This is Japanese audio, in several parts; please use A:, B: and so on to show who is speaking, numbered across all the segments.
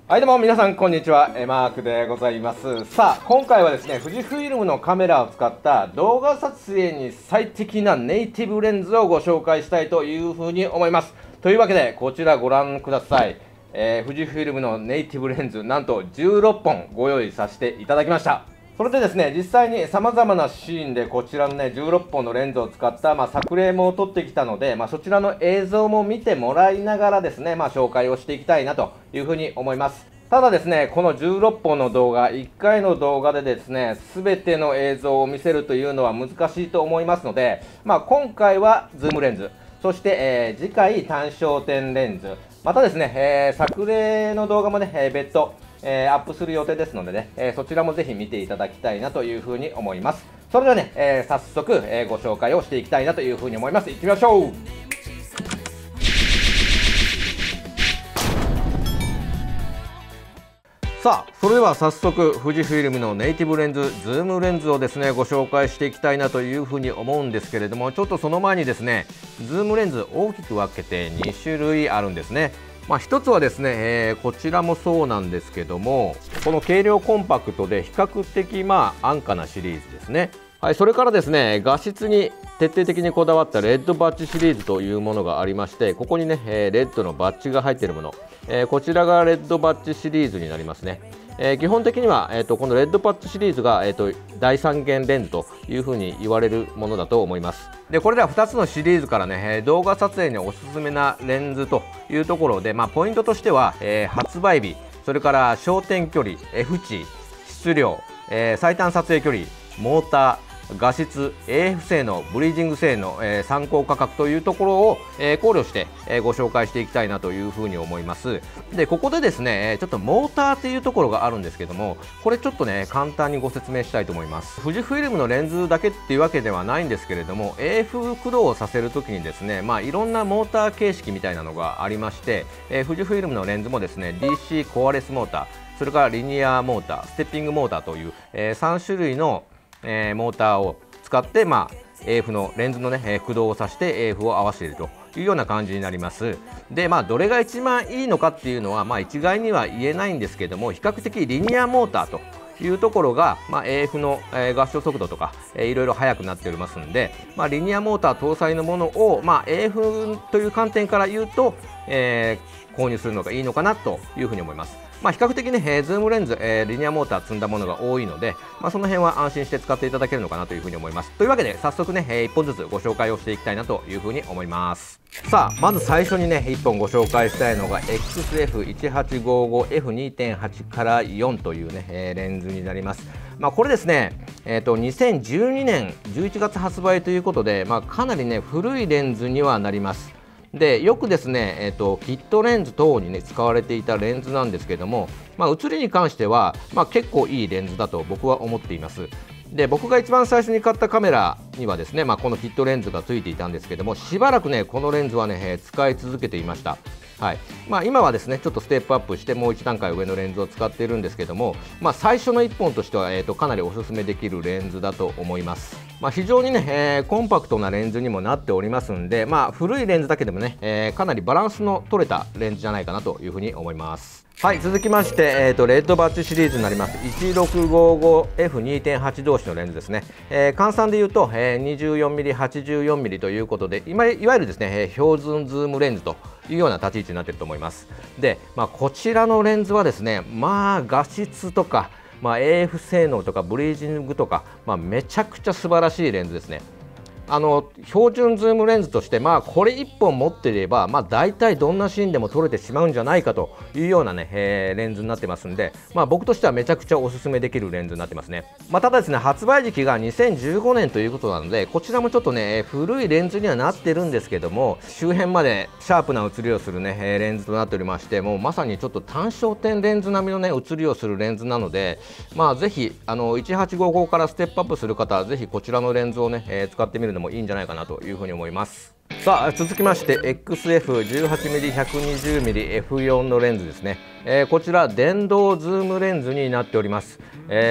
A: はい、どうも皆さんこんにちは、マークでございます。さあ、今回はですね、富士フイルムのカメラを使った動画撮影に最適なネイティブレンズをご紹介したいというふうに思います。というわけで、こちらご覧ください。富士フイルムのネイティブレンズ、なんと16本ご用意させていただきました。それでですね、実際に様々なシーンでこちらのね、16本のレンズを使った、作例も撮ってきたので、そちらの映像も見てもらいながらですね、紹介をしていきたいなというふうに思います。ただですね、この16本の動画、1回の動画でですね、全ての映像を見せるというのは難しいと思いますので、今回はズームレンズ、そして、次回単焦点レンズ、またですね、作例の動画もね、別途、アップする予定ですのでね、そちらもぜひ見ていただきたいなというふうに思います。それではね、早速、ご紹介をしていきたいなというふうに思います。いってみましょう。さあ、それでは早速富士フイルムのネイティブレンズ、ズームレンズをですねご紹介していきたいなというふうに思うんですけれども、ちょっとその前にですね、ズームレンズ大きく分けて2種類あるんですね。一つはですね、こちらもそうなんですけども、この軽量コンパクトで比較的安価なシリーズですね。はい、それからですね、画質に徹底的にこだわったレッドバッジシリーズというものがありまして、ここにね、レッドのバッジが入っているもの、こちらがレッドバッジシリーズになりますね。基本的には、このレッドバッジシリーズが、第3元レンズというふうに言われるものだと思います。でこれら2つのシリーズからね、動画撮影におすすめなレンズというところで、ポイントとしては、発売日、それから焦点距離、F 値、質量、最短撮影距離、モーター、画質、AF 性能、ブリージング性能、参考価格というところを、考慮して、ご紹介していきたいなというふうに思います。でここでですね、ちょっとモーターというところがあるんですけども、これちょっとね簡単にご説明したいと思います。富士フイルムのレンズだけっていうわけではないんですけれども、 AF 駆動をさせるときにですね、いろんなモーター形式みたいなのがありまして、富士フイルムのレンズもですね DC コアレスモーター、それからリニアモーター、ステッピングモーターという、3種類のモーターを使って、AF のレンズのね、駆動をさせて AF を合わせているというような感じになります。でどれが一番いいのかっていうのは、一概には言えないんですけども、比較的リニアモーターというところが、AF の、合唱速度とか、いろいろ速くなっておりますので、リニアモーター搭載のものを、AF という観点から言うと、購入するのがいいのかなというふうに思います。比較的ね、ズームレンズ、リニアモーター積んだものが多いので、その辺は安心して使っていただけるのかなというふうに思います。というわけで早速ね、1本ずつご紹介をしていきたいなというふうに思います。さあ、まず最初にね1本ご紹介したいのが XF1855F2.8 から4というね、レンズになります。これですね、2012年11月発売ということで、かなりね古いレンズにはなります。でよくですね、キットレンズ等に、ね、使われていたレンズなんですけども、写りに関しては、結構いいレンズだと僕は思っています。で僕が一番最初に買ったカメラにはですね、このキットレンズがついていたんですけども、しばらくねこのレンズはね、使い続けていました。はい、今はですねちょっとステップアップしてもう一段階上のレンズを使っているんですけども、最初の1本としては、かなりおすすめできるレンズだと思います。非常にね、コンパクトなレンズにもなっておりますんで、古いレンズだけでもね、かなりバランスの取れたレンズじゃないかなというふうに思います。はい、続きまして、レッドバッジシリーズになります 1655F2.8 同士のレンズですね。換算でいうと、24mm、84mm ということで、いわゆるですね、標準ズームレンズというような立ち位置になっていると思います。で、こちらのレンズはですね、画質とか、AF 性能とかブリージングとか、めちゃくちゃ素晴らしいレンズですね。標準ズームレンズとして、これ1本持っていれば、大体どんなシーンでも撮れてしまうんじゃないかというようなね、レンズになってますんで、僕としてはめちゃくちゃおすすめできるレンズになってますね。ただですね、発売時期が2015年ということなので、こちらもちょっとね古いレンズにはなってるんですけども、周辺までシャープな写りをするねレンズとなっておりまして、もうまさにちょっと単焦点レンズ並みのね写りをするレンズなので、ぜひ1855からステップアップする方はぜひこちらのレンズをね、使ってみるのもいいんじゃないかなというふうに思います。さあ続きまして XF18mm、120mmF4 のレンズですね。こちら電動ズームレンズになっております。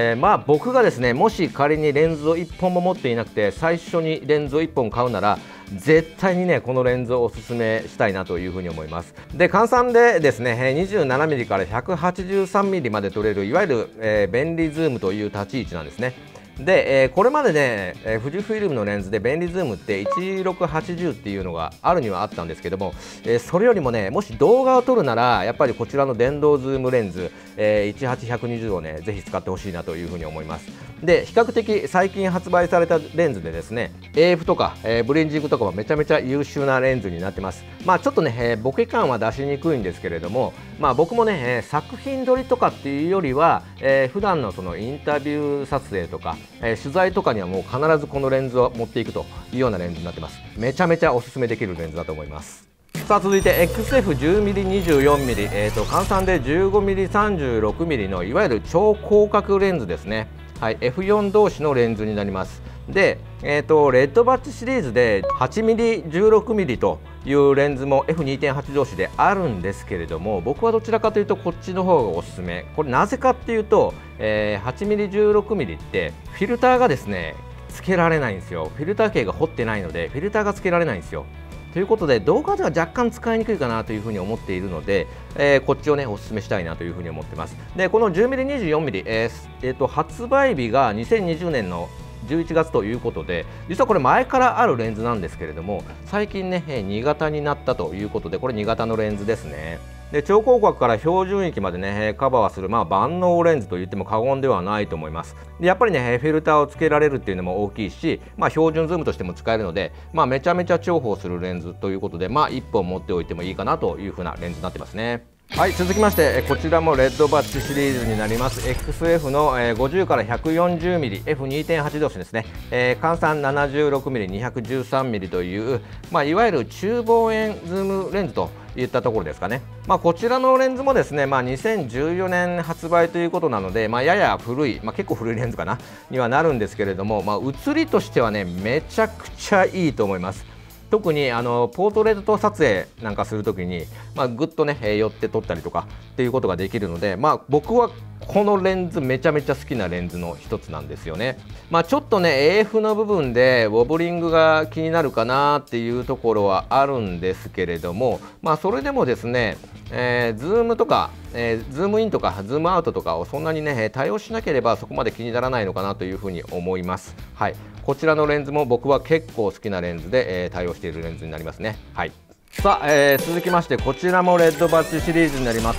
A: 僕がですねもし仮にレンズを1本も持っていなくて最初にレンズを1本買うなら絶対にねこのレンズをおすすめしたいなというふうに思います。で換算でですね 27mm から 183mm まで撮れるいわゆる、便利ズームという立ち位置なんですね。で、これまでね、富士フイルムのレンズで便利ズームって1680っていうのがあるにはあったんですけども、それよりもねもし動画を撮るならやっぱりこちらの電動ズームレンズ、18120をねぜひ使ってほしいなというふうに思います。で比較的最近発売されたレンズでですね AF とか、ブレンジングとかはめちゃめちゃ優秀なレンズになってます。まあちょっとね、ボケ感は出しにくいんですけれども、まあ僕もね、作品撮りとかっていうよりは、普段のそのインタビュー撮影とか、取材とかにはもう必ずこのレンズを持っていくというようなレンズになってます。めちゃめちゃおすすめできるレンズだと思います。さあ続いて XF10mm24mm、換算で 15mm36mm のいわゆる超広角レンズですね。はい、F4 同士のレンズになります。で、レッドバッチシリーズで 8mm16mm というレンズも F2.8 同士であるんですけれども、僕はどちらかというとこっちの方がおすすめ。これなぜかっていうと、8mm16mm ってフィルターがですねつけられないんですよ。フィルター径が掘ってないのでフィルターがつけられないんですよ。ということで動画では若干使いにくいかなというふうに思っているので、こっちをねお勧めしたいなというふうに思ってます。でこの 10mm24mm、発売日が2020年の11月ということで、実はこれ前からあるレンズなんですけれども、最近ね2型になったということで、これ2型のレンズですね。で超広角から標準域までねカバーする、万能レンズと言っても過言ではないと思います。でやっぱりねフィルターをつけられるっていうのも大きいし、標準ズームとしても使えるので、めちゃめちゃ重宝するレンズということで、1本持っておいてもいいかなというふうなレンズになってますね。はい、続きましてこちらもレッドバッチシリーズになります。 XF の50から 140mm F2.8 同士ですね。換算 76mm213mm という、いわゆる中望遠ズームレンズといったところですかね。こちらのレンズもですね、2014年発売ということなので、やや古い、結構古いレンズかなにはなるんですけれども、写りとしてはねめちゃくちゃいいと思います。特にポートレート撮影なんかするときに、ぐっとね寄って撮ったりとかっていうことができるので、僕はこのレンズめちゃめちゃ好きなレンズの一つなんですよね。ちょっとね AF の部分でウォブリングが気になるかなっていうところはあるんですけれども、それでもですね、ズームとか、ズームインとかズームアウトとかをそんなにね対応しなければそこまで気にならないのかなというふうに思います。はい、こちらのレンズも僕は結構好きなレンズで、対応しているレンズになりますね。はい、さあ、続きましてこちらもレッドバッチシリーズになります。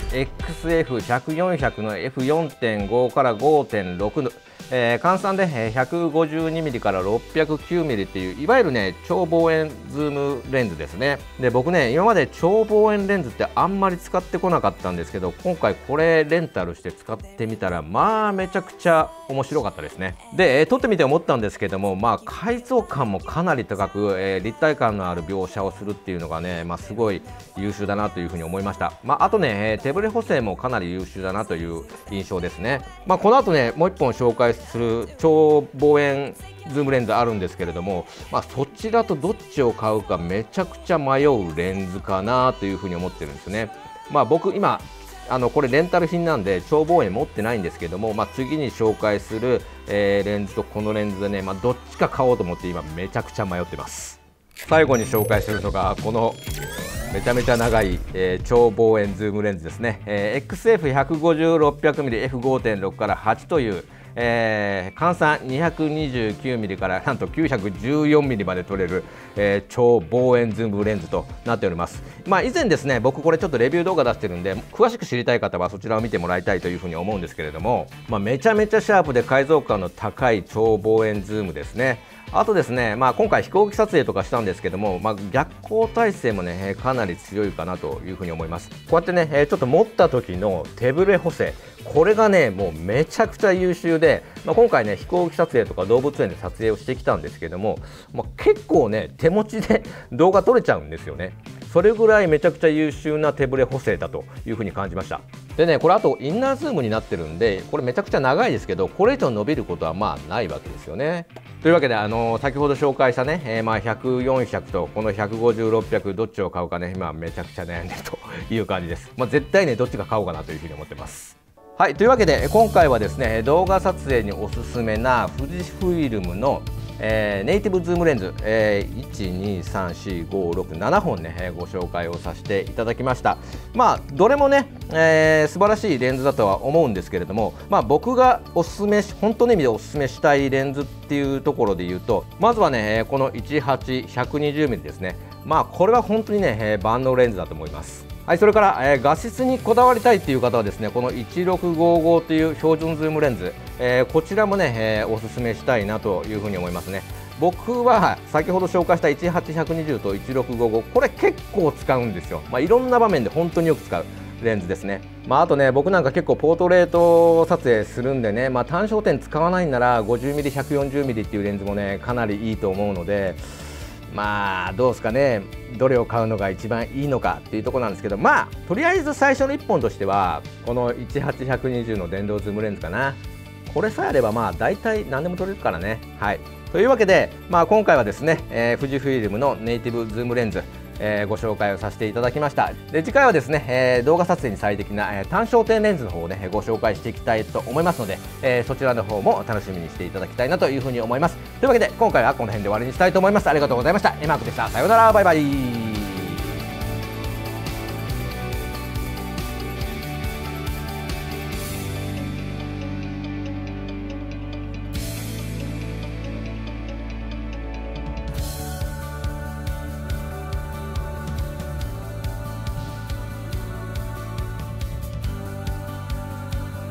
A: XF100400 の F4.5 から 5.6 の換算で 152mm から 609mm っていういわゆるね超望遠ズームレンズですね。で僕ね今まで超望遠レンズってあんまり使ってこなかったんですけど、今回これレンタルして使ってみたらめちゃくちゃ面白かったですね。で、撮ってみて思ったんですけども、解像感もかなり高く、立体感のある描写をするっていうのがね、すごい優秀だなというふうに思いました。あとね手ブレ補正もかなり優秀だなという印象ですね。この後ねもう一本紹介する超望遠ズームレンズあるんですけれども、そちらとどっちを買うかめちゃくちゃ迷うレンズかなというふうに思ってるんですね。僕今これレンタル品なんで超望遠持ってないんですけども、次に紹介する、レンズとこのレンズでね、どっちか買おうと思って今めちゃくちゃ迷ってます。最後に紹介するのがこのめちゃめちゃ長い、超望遠ズームレンズですね。XF150-600mm F5.6 から8という換算 229mm からなんと 914mm まで撮れる、超望遠ズームレンズとなっております。以前ですね僕これちょっとレビュー動画出してるんで詳しく知りたい方はそちらを見てもらいたいというふうに思うんですけれども、めちゃめちゃシャープで解像感の高い超望遠ズームですね。あとですね、今回飛行機撮影とかしたんですけども、逆光耐性もねかなり強いかなというふうに思います。こうやってね、ちょっと持った時の手ブレ補正、これがねもうめちゃくちゃ優秀で、今回ね飛行機撮影とか動物園で撮影をしてきたんですけども、結構ね手持ちで動画撮れちゃうんですよね。それぐらいめちゃくちゃ優秀な手ブレ補正だというふうに感じました。でねこれあとインナーズームになってるんで、これめちゃくちゃ長いですけどこれ以上伸びることはないわけですよね。というわけで先ほど紹介したね、100、400とこの150、600どっちを買うかね今めちゃくちゃ悩んでるという感じです。絶対ねどっちか買おうかなというふうに思ってます。はい、というわけで今回はですね動画撮影におすすめな富士フイルムのネイティブズームレンズ、1,2,3,4,5,6,7本ね、ご紹介をさせていただきました。まあどれもね、素晴らしいレンズだとは思うんですけれども、まあ、僕がおすすめ本当の意味でおすすめしたいレンズっていうところで言うと、まずはねこの 18-120mm ですね。まあこれは本当にね万能レンズだと思います。はい、それから、画質にこだわりたいという方はですね、この1655という標準ズームレンズ、こちらもね、おすすめしたいなというふうに思いますね。僕は先ほど紹介した18120と1655、これ結構使うんですよ。まあ、いろんな場面で本当によく使うレンズですね。まあ、あとね、僕なんか結構ポートレート撮影するんでね、まあ、単焦点使わないんなら 50mm、140mm っていうレンズもねかなりいいと思うので、まあどうですかね、どれを買うのが一番いいのかっていうところなんですけど、まあとりあえず最初の1本としてはこの18120の電動ズームレンズかな。これさえあればまあ大体何でも撮れるからね。はい、というわけで、まあ、今回はですね、富士フイルムのネイティブズームレンズ、ご紹介をさせていただきました。で次回はですね、動画撮影に最適な、単焦点レンズの方をねご紹介していきたいと思いますので、そちらの方も楽しみにしていただきたいなというふうに思います。というわけで今回はこの辺で終わりにしたいと思います。ありがとうございました。エマークでした。さようなら、バイバイ。